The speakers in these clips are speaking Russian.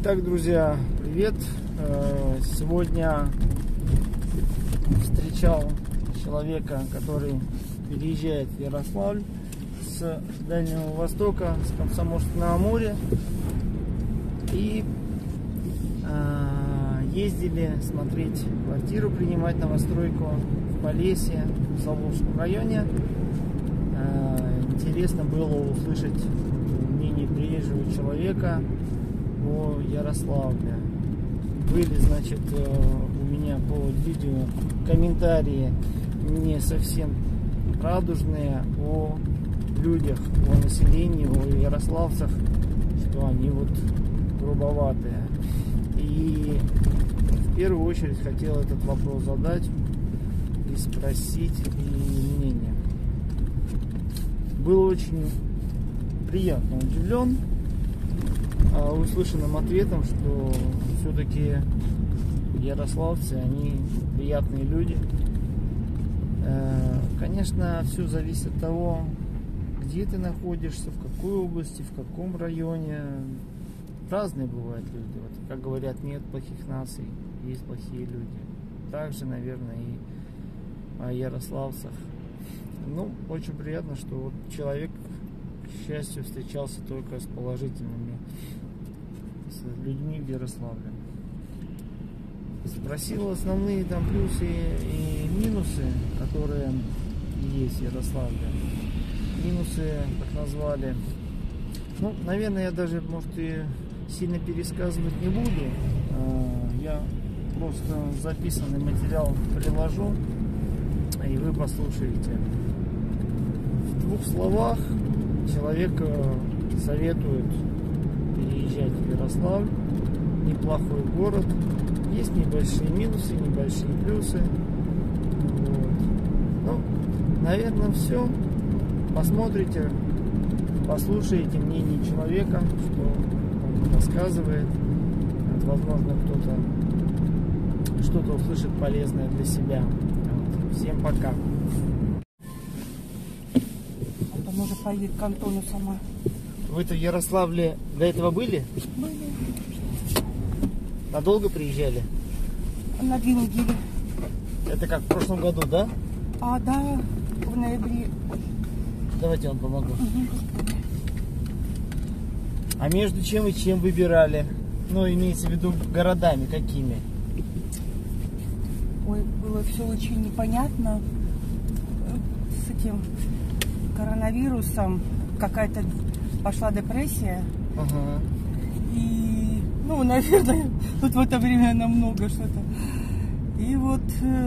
Итак, друзья, привет! Сегодня встречал человека, который переезжает в Ярославль с Дальнего Востока, с Комсомольска-на Амуре. И ездили смотреть квартиру, принимать новостройку в Полесье, в Заволжском районе. Интересно было услышать мнение приезжего человека о Ярославле. Были, значит, у меня по видео комментарии не совсем радужные о людях, о населении, о ярославцах, что они вот грубоватые. И в первую очередь хотел этот вопрос задать и спросить и мнение. Был очень приятно удивлен услышанным ответом, что все-таки ярославцы, они приятные люди. Конечно, все зависит от того, где ты находишься, в какой области, в каком районе. Разные бывают люди. Вот, как говорят, нет плохих наций, есть плохие люди. Также, наверное, и о ярославцах. Ну, очень приятно, что вот человек, к счастью, встречался только с положительными, с людьми в Ярославле. Спросил основные там плюсы и минусы, которые есть в Ярославле. Минусы, как назвали. Ну, наверное, я даже, может, и сильно пересказывать не буду. Я просто записанный материал приложу, и вы послушаете. В двух словах человек советует переезжать в Ярославль. Неплохой город. Есть небольшие минусы, небольшие плюсы. Вот. Ну, наверное, все. Посмотрите, послушайте мнение человека, что он рассказывает. Возможно, кто-то что-то услышит полезное для себя. Вот. Всем пока. Может, поедет к Антону сама. Вы-то в Ярославле до этого были? Были. Надолго приезжали? На 2 недели. Это как в прошлом году, да? Да, в ноябре. Давайте я вам помогу. А между чем и чем выбирали? Ну, имеется в виду городами какими? Ой, было все очень непонятно. С этим коронавирусом какая-то пошла депрессия. Ага. И, ну, наверное, тут в это время намного что-то. И вот...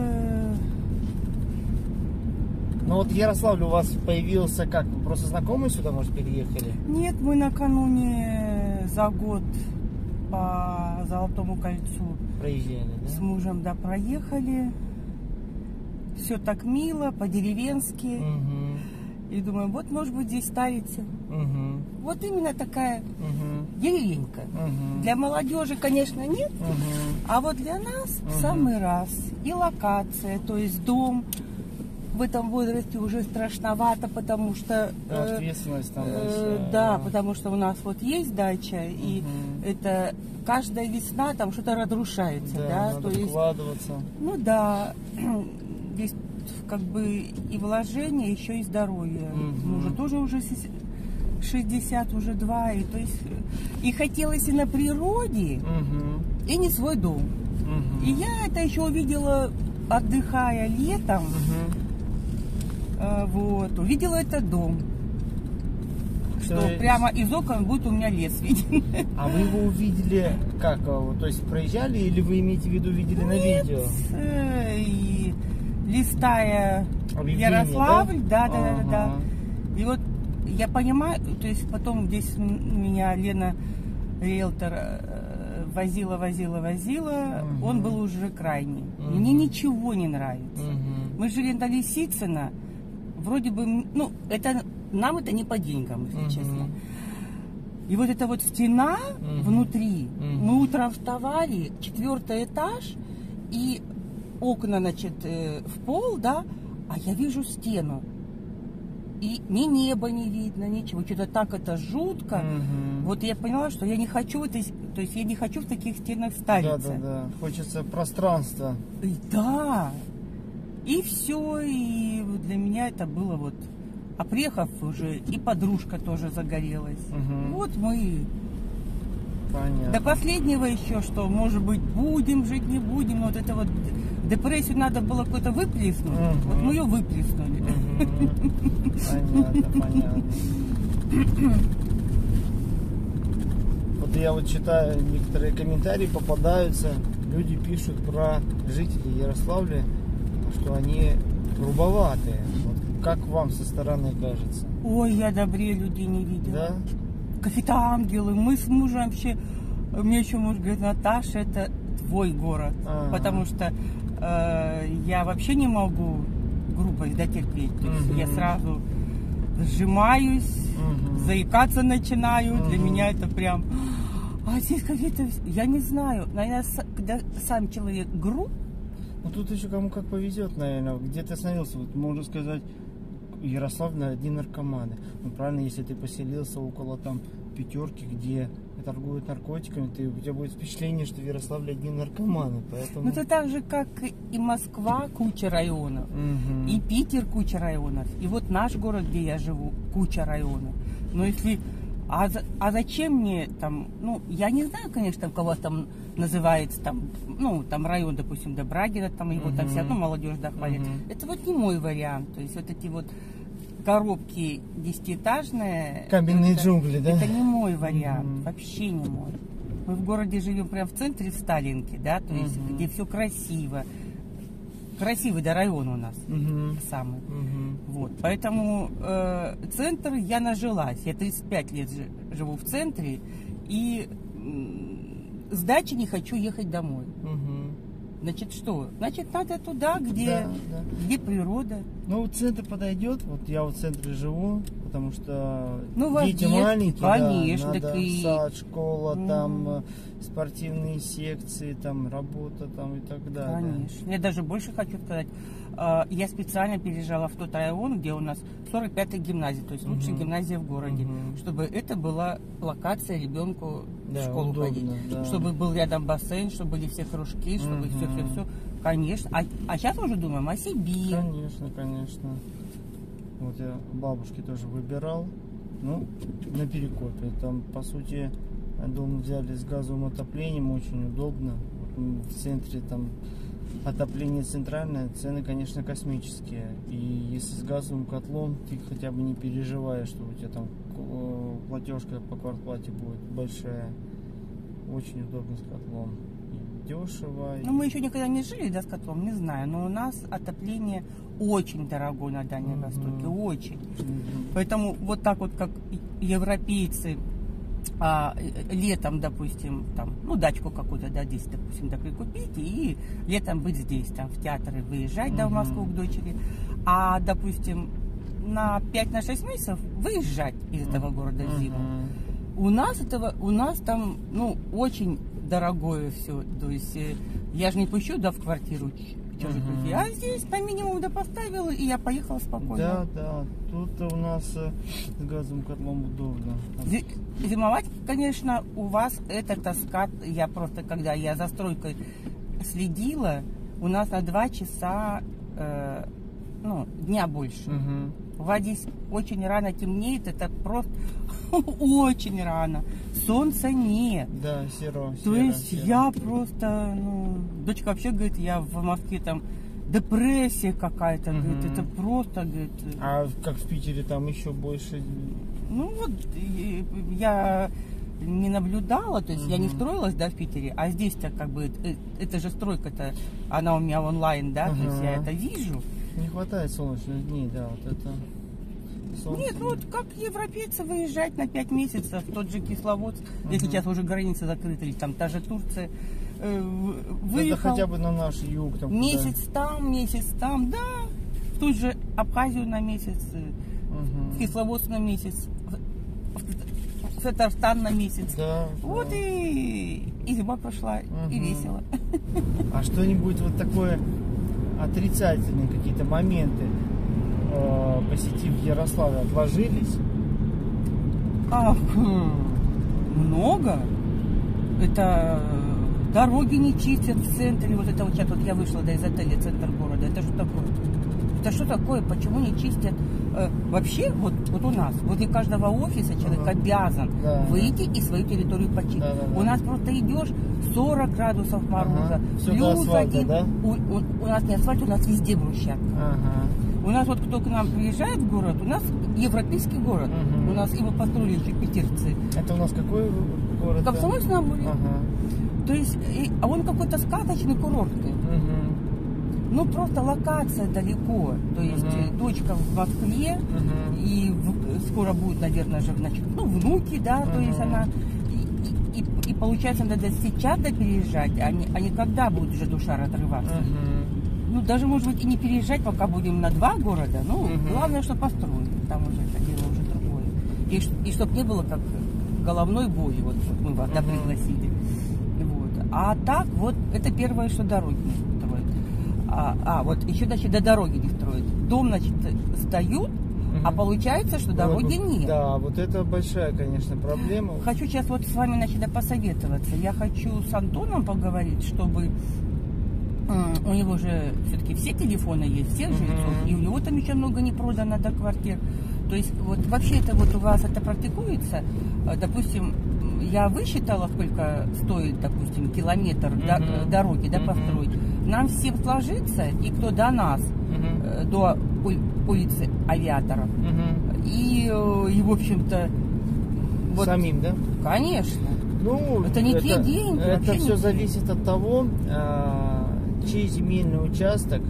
Ну вот в Ярославле у вас появился как? Вы просто знакомые сюда, может, переехали? Нет, мы накануне за год по Золотому кольцу Проезжали, да? с мужем, да, проехали. Все так мило, по-деревенски. Угу. И думаю, вот, может быть, здесь ставится. Угу. Вот именно такая Угу. деревенька. Угу. Для молодежи, конечно, нет. Угу. А вот для нас в самый раз. И локация, то есть дом. В этом возрасте уже страшновато, потому что... Ответственность там большая. Да, потому что у нас вот есть дача, и это каждая весна там что-то разрушается. Да, надо то есть, вкладываться. ну да, здесь как бы и вложение, еще и здоровье. Мужу тоже уже 60, уже 2, и то есть и хотелось и на природе, и не свой дом. И я это еще увидела, отдыхая летом. Вот, увидела этот дом, что прямо из окон будет у меня лес виден. А вы его увидели как? То есть проезжали или вы имеете в виду видели на видео? И листая Ярославль, да. И вот я понимаю, то есть потом здесь меня Лена, риэлтор, возила. Он был уже крайний. Мне ничего не нравится. Мы жили на Лисицына. Вроде бы, ну, это нам это не по деньгам, если честно. И вот эта вот стена внутри, мы утром вставали, 4-й этаж, и окна, значит, в пол, да, а я вижу стену. и ни неба не видно, ничего. Что-то так это жутко. Вот я поняла, что я не хочу то есть я не хочу в таких стенах стариться. Да. Хочется пространства. Да. И все, и для меня это было вот. А приехав уже, и подружка тоже загорелась. Вот мы. Понятно. До последнего еще, что, может быть, будем жить, не будем. Вот это вот депрессию надо было какой-то выплеснуть. Вот мы ее выплеснули. Понятно. Вот я вот читаю некоторые комментарии, попадаются, люди пишут про жителей Ярославля, что они грубоватые. Вот как вам со стороны кажется? Ой, я добрее людей не видела. Да? Какие-то ангелы. Мы с мужем вообще... Мне еще муж говорит: Наташа, это твой город. Потому что я вообще не могу грубость дотерпеть. То есть я сразу сжимаюсь, заикаться начинаю. Для меня это прям... А здесь какие-то... Я не знаю. Наверное, когда сам человек груб... Ну тут еще кому как повезет, наверное. Где ты остановился? Вот можно сказать, Ярославль одни наркоманы. Ну правильно, если ты поселился около там пятерки, где торгуют наркотиками, у тебя будет впечатление, что в Ярославле одни наркоманы. Поэтому... Ну это так же, как и Москва, куча районов, и Питер, куча районов. И вот наш город, где я живу, куча районов. Но если... А зачем мне там... Ну, я не знаю, конечно, у кого там называется там... Ну, там район, допустим, Добрагина, там его там все равно молодежь дохвалит. Это вот не мой вариант. То есть вот эти вот коробки 10-этажные... Каменные джунгли, да? Это не мой вариант, вообще не мой. Мы в городе живем прям в центре, в Сталинке, да, то есть где все красиво. Красивый, да, район у нас самый. Вот, поэтому центр я нажилась. Я 35 лет живу в центре, и с дачи не хочу ехать домой. Значит, что? Значит, надо туда, где природа. Ну, вот центр подойдет. Вот я в центре живу, потому что дети есть, маленькие. конечно, да, надо и... сад, школа, там спортивные секции, там работа, там и так далее. Конечно. Я даже больше хочу сказать. Я специально переезжала в тот район, где у нас 45-я гимназия, то есть лучшая гимназия в городе, чтобы это была локация ребенку в школу ходить, чтобы был рядом бассейн, чтобы были все кружки, чтобы все. Конечно. А сейчас уже думаем о себе. Конечно. Вот я бабушке тоже выбирал, ну, на Перекопе. Там, по сути, дом взяли с газовым отоплением, очень удобно. Вот в центре там отопление центральное, цены, конечно, космические. И если с газовым котлом, ты хотя бы не переживаешь, что у тебя там платежка по квартплате будет большая. Очень удобно с котлом. И дешево. Ну, мы еще никогда не жили, да, с котлом, не знаю. Но у нас отопление очень дорогое на Дальнем Востоке, очень. Поэтому вот так вот, как европейцы летом, допустим, там, ну, дачку какую-то, да, здесь, допустим, так прикупить, и летом быть здесь, там, в театры выезжать, да, в Москву к дочери, а, допустим, на 5-6 месяцев выезжать из этого города в зиму. У нас там, ну, очень дорогое все, то есть я же не пущу, да, в квартиру чужих людей, а здесь по минимуму, да, поставила, и я поехала спокойно. Да, тут у нас с газовым котлом удобно. Зимовать, конечно, у вас это тоска. Я просто, когда я за стройкой следила, у нас на 2 часа дня больше. У вас здесь очень рано темнеет, это просто очень рано. Солнца нет. Да, серо. То есть я просто, дочка вообще говорит, я в Москве там депрессия какая-то, говорит, это просто, говорит. А как в Питере там еще больше? Ну вот, я не наблюдала, то есть я не строилась, да, в Питере, а здесь-то как бы, это же стройка-то, она у меня онлайн, да, то есть я это вижу. Не хватает солнечных дней, да, вот это. Солнце. Нет, ну вот как европейцы выезжать на 5 месяцев, тот же Кисловодск, где сейчас уже границы закрыты, или там та же Турция, выехал. Это хотя бы на наш юг. Там месяц там, да, в ту же Абхазию на месяц, в Кисловодск на месяц, в Татарстан на месяц. Да, вот и зима прошла, и весело. А что-нибудь вот такое отрицательные какие-то моменты посетив Ярославль, отложились? Ах, много. Это дороги не чистят в центре. Вот это вот сейчас вот я вышла из отеля центр города. Это что такое? Это что такое? Почему не чистят? Вообще, вот у нас, возле каждого офиса человек обязан выйти и свою территорию почистить. У нас просто идешь 40 градусов мороза, плюс асфальта, один. Да? У нас не асфальт, у нас везде брусчатка. У нас вот кто к нам приезжает в город, у нас европейский город. У нас его построили еще питерцы. Это у нас какой город? Комсомольск на Амуре. То есть, он какой-то сказочный, курортный. Ну, просто локация далеко. То есть, дочка в Москве, и скоро будет, наверное, же, значит, ну, внуки, да, то есть она... И получается, надо сейчас переезжать, а не когда будет уже душа разрываться. Ну, даже, может быть, и не переезжать, пока будем на 2 города. Ну, главное, что построили. Там уже это дело уже другое. И чтобы не было как головной боли, вот мы вас пригласили. Вот. А так, вот, это первое, что дороги не строят. Вот, еще, значит, до дороги не строят. Дом, значит, сдают, а получается, что дороги нет. Да, вот это большая, конечно, проблема. Хочу сейчас вот с вами, значит, посоветоваться. Я хочу с Антоном поговорить, чтобы... У него же все-таки все телефоны есть, всех жильцов, и у него там еще много не продано до квартир. То есть вот вообще это вот у вас это практикуется. Допустим, я высчитала, сколько стоит, допустим, километр дороги, да, построить. Нам всем сложится, и кто до нас, до улицы Авиаторов. И в общем-то... Вот, самим, да? Конечно. Ну, это не те деньги. Это все зависит от того, чей земельный участок,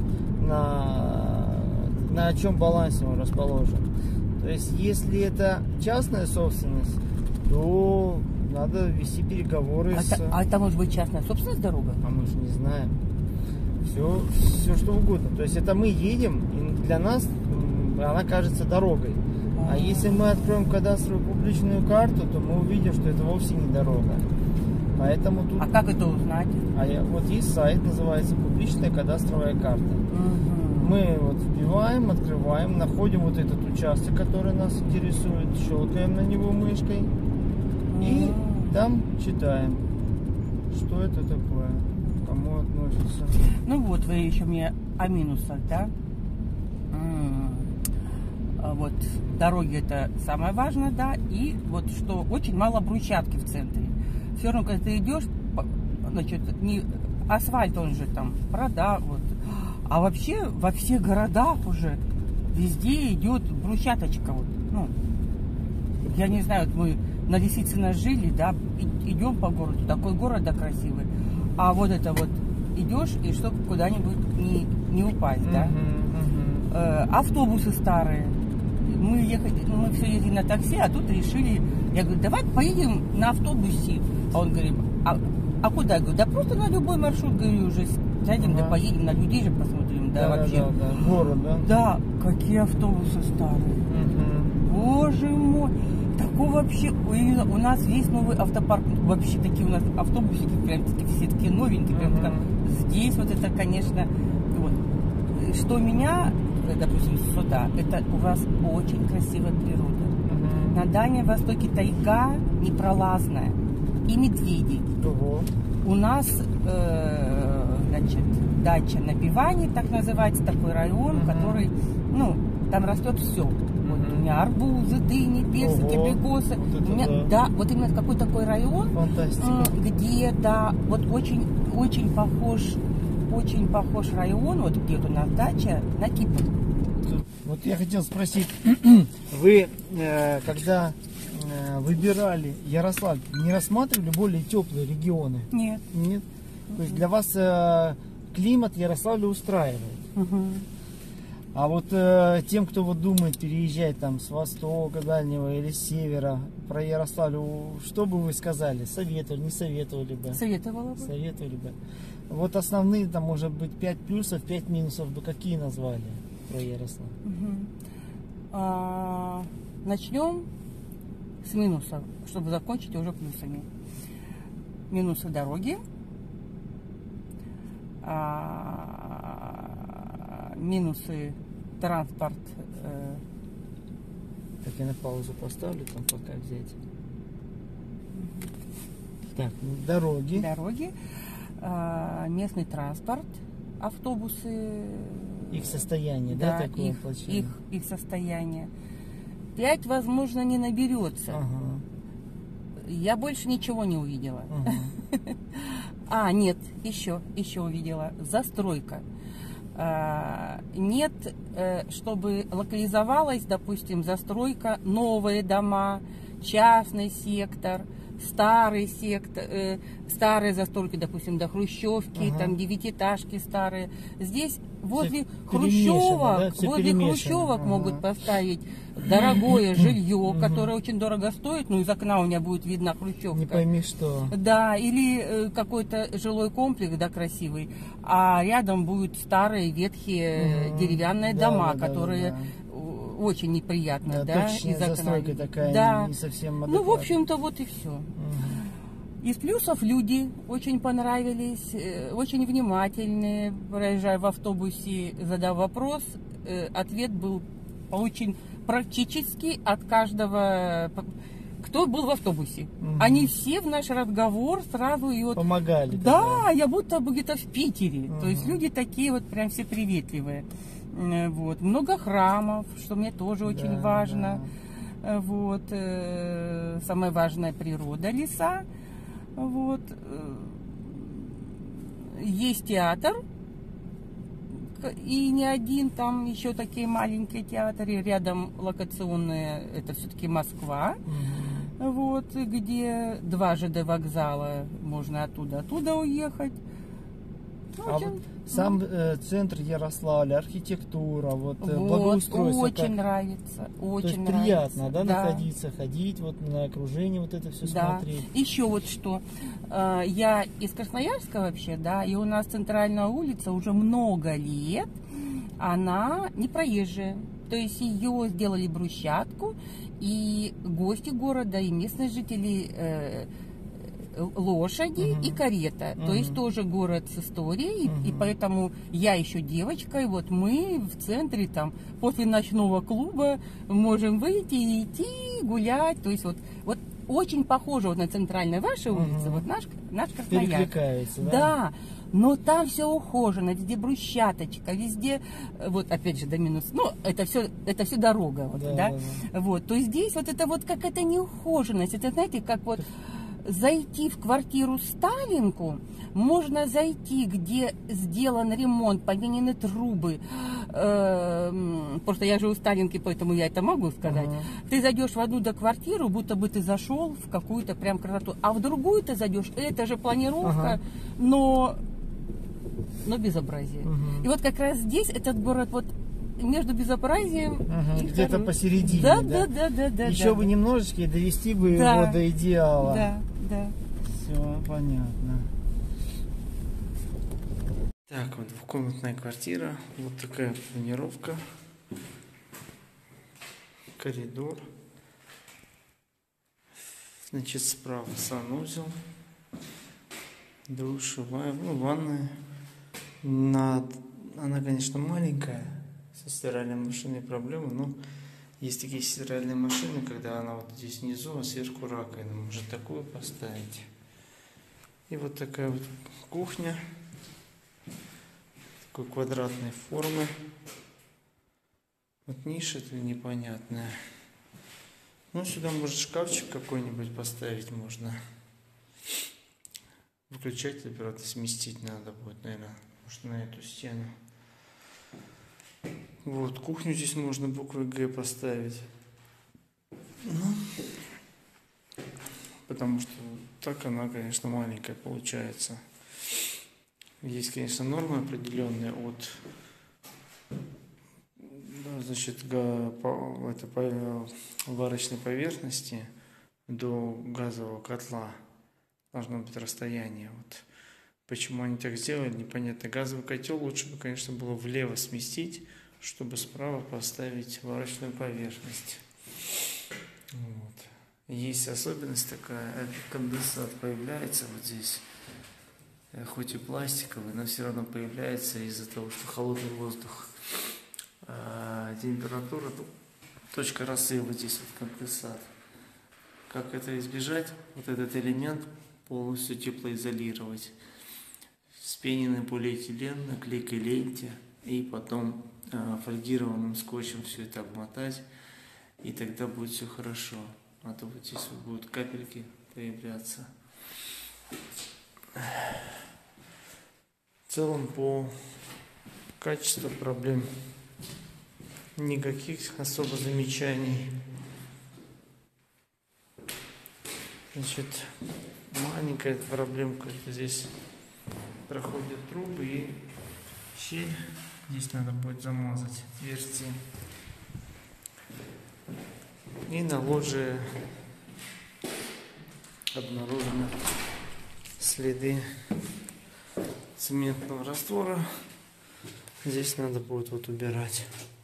на чем балансе он расположен. То есть, если это частная собственность, то надо вести переговоры А это может быть частная собственность дорога? А мы же не знаем. Все что угодно. То есть, это мы едем, и для нас она кажется дорогой. А если мы откроем кадастровую публичную карту, то мы увидим, что это вовсе не дорога. Поэтому тут... А как это узнать? Вот есть сайт, называется «Публичная кадастровая карта». Мы вот вбиваем, открываем, находим вот этот участок, который нас интересует, щелкаем на него мышкой и там читаем, что это такое, к кому относится. Ну вот, вы еще мне о минусах, да? Вот, дороги это самое важное, да, и вот что очень мало брусчатки в центре. Все равно, когда ты идешь, значит, не асфальт, он же там вот. А вообще во всех городах уже везде идет брусчаточка. Вот. Ну, я не знаю, вот мы на Лисицына жили, да, идем по городу, такой город да, красивый. А вот это вот идешь, и чтобы куда-нибудь не упасть, да. Автобусы старые. Мы все ездили на такси, а тут решили, я говорю, давай поедем на автобусе. А он говорит, а куда? Я говорю, да просто на любой маршрут, говорю, уже сядем, да поедем, на людей же посмотрим, да, вообще. Да. Город, да? Да, какие автобусы старые. Боже мой. Такого вообще, у нас весь новый автопарк, вообще такие у нас автобусики, прям все такие новенькие, прям здесь вот это, конечно, вот. Что меня, допустим, сюда, это у вас очень красивая природа. На Дальнем Востоке тайга непролазная и медведи. У нас, значит, дача на Пиване, так называется, такой район, который, ну, там растет все. Вот у меня арбузы, дыни, персики, абрикосы. Вот да, вот именно какой такой район, где, да, вот очень похож район, вот где вот у нас дача, на Кипр. Вот я хотел спросить, вы когда выбирали Ярославль, не рассматривали более теплые регионы? Нет. Нет? То есть для вас климат Ярославля устраивает? А вот тем, кто вот думает переезжать там с востока дальнего или с севера про Ярославль, что бы вы сказали? Советовали, не советовали бы? Советовала бы. Советовали бы. Вот основные там, может быть, 5 плюсов, 5 минусов бы какие назвали про Ярославль? Начнем с минусов, чтобы закончить уже плюсами. Минусы дороги. Минусы транспорт. Так, я на паузу поставлю, там пока взять. Так, дороги. Дороги, местный транспорт, автобусы. Их состояние, да, такое плачевное? Их состояние. 5, возможно, не наберется. Ага. Я больше ничего не увидела. Ага. Нет, еще увидела. Застройка. Нет, чтобы локализовалась, допустим, застройка, новые дома, частный сектор, старый сектор, старые застройки, допустим, до хрущевки, там девятиэтажки старые. Здесь возле хрущевок могут поставить дорогое жилье, которое очень дорого стоит, ну из окна у меня будет видна хрущевка. Не пойми что. Да, или какой-то жилой комплекс, да, красивый, а рядом будут старые ветхие деревянные дома, которые очень неприятно, да, из окна. Такая, да. Не совсем адекватная. Ну, в общем-то, вот и все. Из плюсов люди очень понравились, очень внимательные. Проезжая в автобусе, задав вопрос, ответ был получен практически от каждого, кто был в автобусе. Они все в наш разговор сразу и вот... Помогали. Да, тогда. Я будто бы где-то в Питере. То есть люди такие вот прям все приветливые. Вот. Много храмов, что мне тоже очень важно. Да. Вот. Самое важное — природа, леса. Вот. Есть театр. И не один, там еще такие маленькие театры. Рядом локационные, это все-таки Москва. Вот, где 2 ЖД вокзала, можно оттуда уехать. Вот сам центр Ярославля, архитектура, благоустройство. Очень нравится, очень То есть приятно, да, находиться, ходить, вот на окружение, вот это все смотреть. Еще вот что, я из Красноярска вообще, да, и у нас центральная улица уже много лет, она не проезжая. То есть ее сделали брусчатку, и гости города, и местные жители, лошади и карета. То есть тоже город с историей, и поэтому я еще девочка, и вот мы в центре там после ночного клуба можем выйти и идти гулять. То есть вот очень похоже вот на центральной вашей улице, вот наш Красноярск. Перекликается, да? Да. Но там все ухожено, везде брусчаточка, везде, вот опять же до минус, ну это все дорога, вот, да? Вот, то здесь вот это вот какая-то неухоженность, это знаете, как вот зайти в квартиру Сталинку, можно зайти, где сделан ремонт, поменены трубы, просто я живу в Сталинке, поэтому я это могу сказать. Ты зайдешь в одну квартиру, будто бы ты зашел в какую-то прям красоту, а в другую ты зайдешь, это же планировка, но безобразие. И вот как раз здесь этот город вот между безобразием где-то посередине. Да. Еще бы немножечко и довести бы его до идеала. Да. Все понятно. Так, вот двухкомнатная квартира. Вот такая планировка. Коридор. Значит, справа санузел. Душевая, ванная. Она, конечно, маленькая. Со стиральной машиной проблемы, но есть такие стиральные машины, когда она вот здесь внизу, а сверху раковина. Можно такую поставить. И вот такая вот кухня. Такой квадратной формы. Вот ниша-то непонятная. Ну, сюда, может, шкафчик какой-нибудь поставить можно. Выключатель, правда, сместить надо будет, наверное, может, на эту стену. Вот, кухню здесь можно буквой Г поставить. Ну, потому что так она, конечно, маленькая получается. Есть, конечно, нормы определенные от, значит, варочной поверхности до газового котла. Должно быть расстояние. Вот. Почему они так сделали, непонятно. Газовый котел лучше бы, конечно, было влево сместить, чтобы справа поставить варочную поверхность. Вот. Есть особенность такая, конденсат появляется вот здесь, хоть и пластиковый, но все равно появляется из-за того, что холодный воздух температура, точка рассыла здесь вот конденсат. Как это избежать? Вот этот элемент полностью теплоизолировать. Вспененный полиэтилен на клейкой ленте и потом фольгированным скотчем все это обмотать, и тогда будет все хорошо. А то вот здесь вот будут капельки появляться. В целом по качеству проблем никаких особо замечаний. Значит, маленькая проблемка, это здесь проходят трубы и щель. Здесь надо будет замазать отверстие. И на лоджии обнаружены следы цементного раствора. Здесь надо будет вот убирать.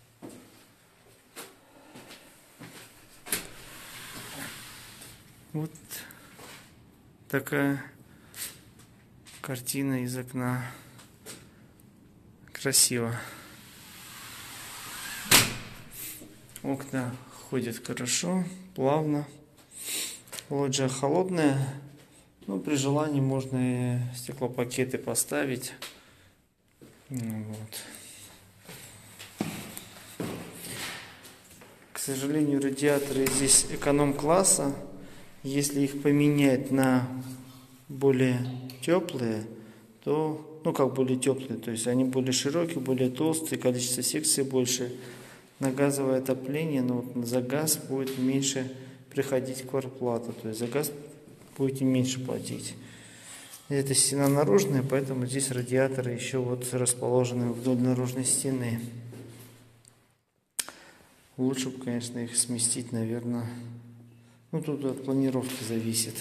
Вот такая картина из окна. Красиво. Окна ходят хорошо, плавно. Лоджия холодная, но при желании можно и стеклопакеты поставить. Вот. К сожалению, радиаторы здесь эконом-класса. Если их поменять на более теплые, то, более теплые, то есть они более широкие, более толстые, количество секций больше. На газовое отопление, но вот за газ будет меньше приходить квартплата, то есть за газ будете меньше платить. Это стена наружная, поэтому здесь радиаторы еще вот расположены вдоль наружной стены. Лучше бы, конечно, их сместить, наверное. Тут от планировки зависит.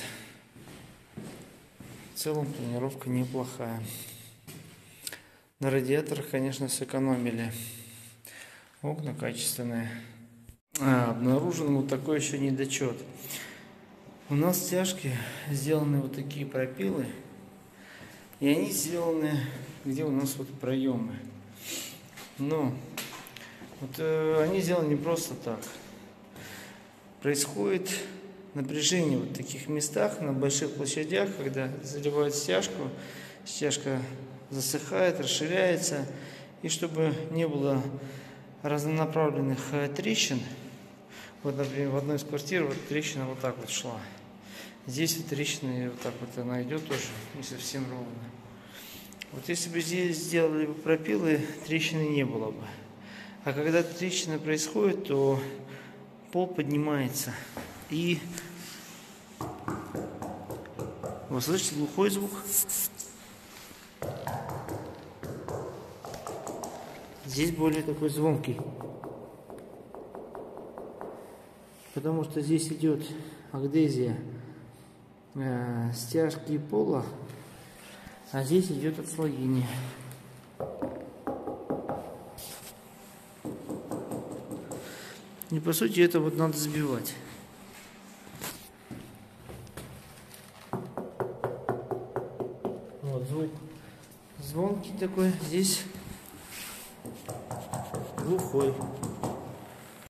В целом планировка неплохая. На радиаторах, конечно, сэкономили. Окна качественные. Обнаружен вот такой еще недочет. У нас стяжки сделаны вот такие пропилы. И они сделаны, где у нас вот проемы. Но вот они сделаны не просто так. Происходит напряжение вот в таких местах, на больших площадях, когда заливают стяжку, стяжка засыхает, расширяется. И чтобы не было разнонаправленных трещин, вот, например, в одной из квартир вот трещина вот так вот шла. Здесь вот трещина вот так вот она идет тоже не совсем ровно. Вот если бы здесь сделали бы пропилы, трещины не было бы. А когда трещина происходит, то пол поднимается. И вы слышите глухой звук? Здесь более такой звонкий. Потому что здесь идет адгезия стяжки и пола, а здесь идет отслоение. И по сути это вот надо сбивать. Вот звук звонкий такой, здесь глухой.